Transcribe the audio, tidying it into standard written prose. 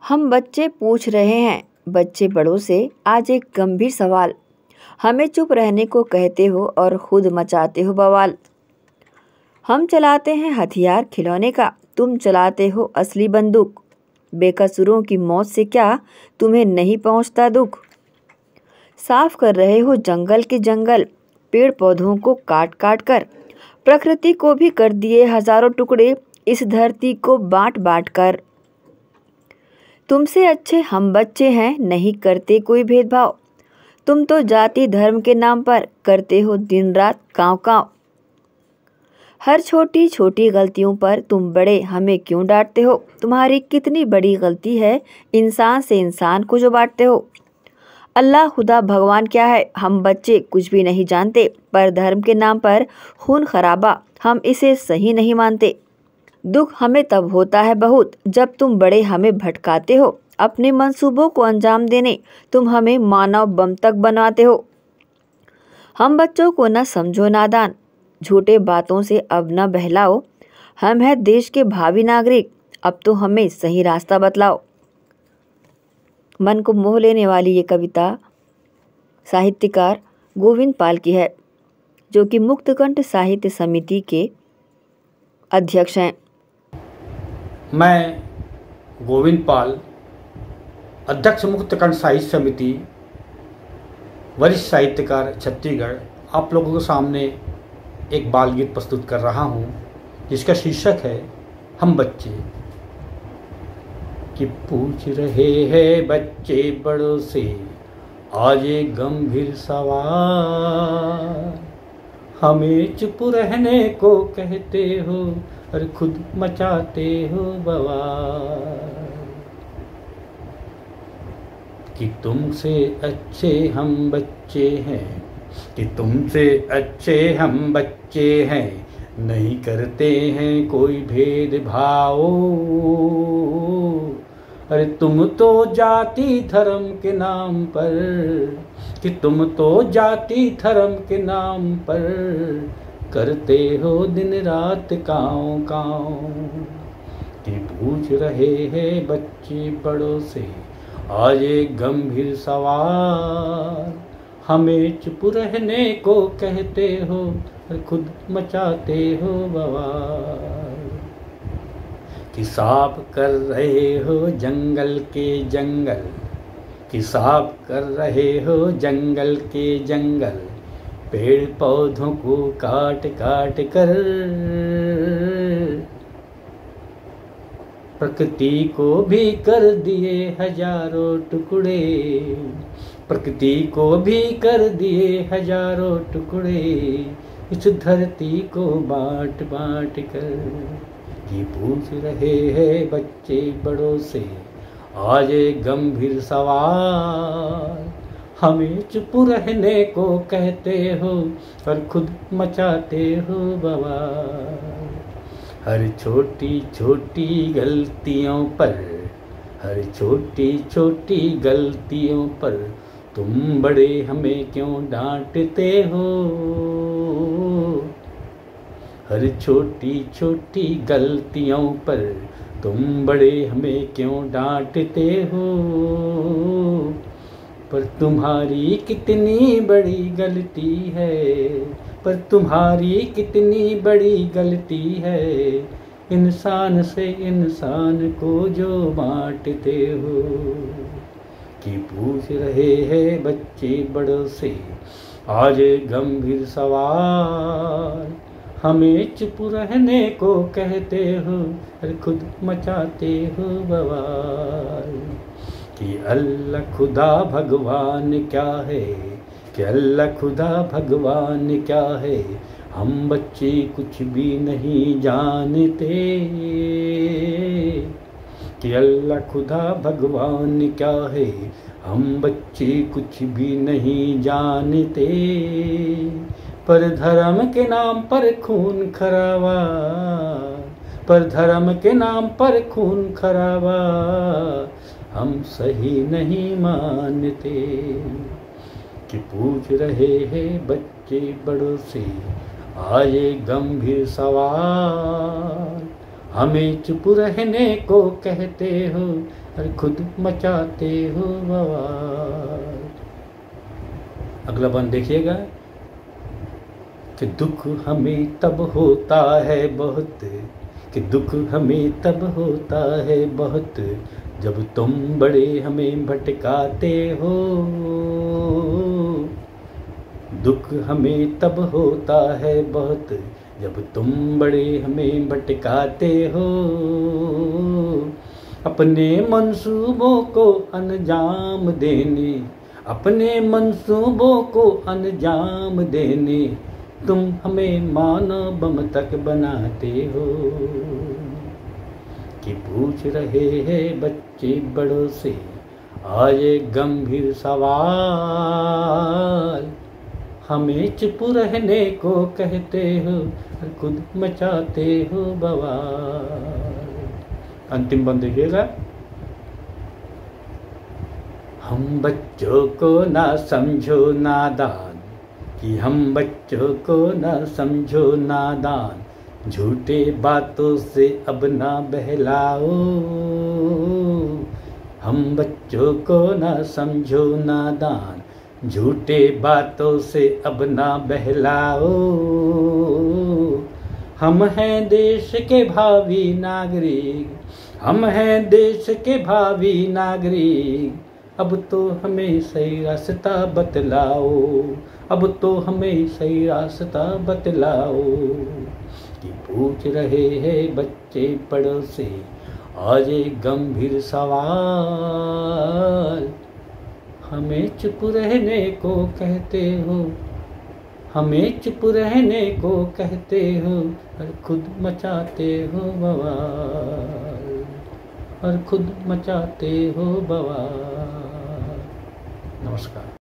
हम बच्चे पूछ रहे हैं बच्चे बड़ों से आज एक गंभीर सवाल। हमें चुप रहने को कहते हो और खुद मचाते हो बवाल। हम चलाते हैं हथियार खिलौने का, तुम चलाते हो असली बंदूक। बेकसूरों की मौत से क्या तुम्हें नहीं पहुंचता दुख। साफ कर रहे हो जंगल के जंगल, पेड़ पौधों को काट काट कर। प्रकृति को भी कर दिए हजारों टुकड़े, इस धरती को बांट बांट कर। तुमसे अच्छे हम बच्चे हैं, नहीं करते कोई भेदभाव। तुम तो जाति धर्म के नाम पर करते हो दिन रात कांव कांव। हर छोटी छोटी गलतियों पर तुम बड़े हमें क्यों डांटते हो। तुम्हारी कितनी बड़ी गलती है इंसान से इंसान को जो बांटते हो। अल्लाह खुदा भगवान क्या है हम बच्चे कुछ भी नहीं जानते, पर धर्म के नाम पर खून खराबा हम इसे सही नहीं मानते। दुख हमें तब होता है बहुत जब तुम बड़े हमें भटकाते हो। अपने मंसूबों को अंजाम देने तुम हमें मानव बम तक बनाते हो। हम बच्चों को न समझो नादान, झूठे बातों से अब न बहलाओ। हम हैं देश के भावी नागरिक, अब तो हमें सही रास्ता बतलाओ। मन को मोह लेने वाली ये कविता साहित्यकार गोविंद पाल की है, जो कि मुक्तकंठ साहित्य समिति के अध्यक्ष हैं। मैं गोविंद पाल, अध्यक्ष मुक्तकंठ साहित्य समिति, वरिष्ठ साहित्यकार छत्तीसगढ़, आप लोगों के सामने एक बाल गीत प्रस्तुत कर रहा हूँ, जिसका शीर्षक है हम बच्चे। कि पूछ रहे हैं बच्चे बड़ों से आज एक गंभीर सवाल। हमें चुप रहने को कहते हो और खुद मचाते हो बवाल। कि तुमसे अच्छे हम बच्चे हैं, कि तुमसे अच्छे हम बच्चे हैं, नहीं करते हैं कोई भेदभाव। अरे तुम तो जाति धर्म के नाम पर, कि तुम तो जाति धर्म के नाम पर करते हो दिन रात काँव काँव। कि पूछ रहे हैं बच्चे बड़ों से आज एक गंभीर सवाल। हमें चुप रहने को कहते हो और खुद मचाते हो बवाल। कि साफ कर रहे हो जंगल के जंगल, कि साफ कर रहे हो जंगल के जंगल, पेड़ पौधों को काट काट कर। प्रकृति को भी कर दिए हजारों टुकड़े, प्रकृति को भी कर दिए हजारों टुकड़े, इस धरती को बांट बांट कर। कि पूछ रहे हैं बच्चे बड़ों से आज एक गंभीर सवाल। हमें चुप रहने को कहते हो और खुद मचाते हो बवाल। हर छोटी छोटी गलतियों पर, हर छोटी छोटी गलतियों पर तुम बड़े हमें क्यों डांटते हो। हर छोटी छोटी गलतियों पर तुम बड़े हमें क्यों डांटते हो। पर तुम्हारी कितनी बड़ी गलती है, पर तुम्हारी कितनी बड़ी गलती है, इंसान से इंसान को जो बांटते हो। कि पूछ रहे हैं बच्चे बड़ों से आज गंभीर सवाल। हमें चुप रहने को कहते हो और खुद मचाते हो बवाल। कि अल्लाह खुदा भगवान क्या है, कि अल्लाह खुदा भगवान क्या है, हम बच्चे कुछ भी नहीं जानते। कि अल्लाह खुदा भगवान क्या है, हम बच्चे कुछ भी नहीं जानते। पर धर्म के नाम पर खून खराबा, पर धर्म के नाम पर खून खराबा हम सही नहीं मानते। कि पूछ रहे हैं बच्चे बड़ों से आज एक गंभीर सवाल। हमें चुप रहने को कहते हो और खुद मचाते हो बवाल। अगला बंद देखिएगा कि दुख हमें तब होता है बहुत, कि दुख हमें तब होता है बहुत, जब तुम बड़े हमें भटकाते हो। दुख हमें तब होता है बहुत, जब तुम बड़े हमें भटकाते हो। अपने मंसूबों को अंजाम देने, अपने मंसूबों को अंजाम देने, तुम हमें मानव बम तक बनाते हो। कि पूछ रहे हैं बच्चे बड़ों से आए गंभीर सवाल, हमें चुप रहने को कहते हो और खुद मचाते हो बवाल। अंतिम बंद देखिएगा। हम बच्चों को ना समझो नादान, कि हम बच्चों को ना समझो नादान, झूठे बातों से अब ना बहलाओ। हम बच्चों को ना समझो नादान, झूठे बातों से अब ना बहलाओ। हम हैं देश के भावी नागरिक, हम हैं देश के भावी नागरिक, अब तो हमें सही रास्ता बतलाओ, अब तो हमें सही रास्ता बतलाओ। कि पूछ रहे हैं बच्चे बड़ों से आज एक गंभीर सवाल, हमें चुप रहने को कहते हो, हमें चुप रहने को कहते हो और खुद मचाते हो बवाल, और खुद मचाते हो बवाल। नमस्कार।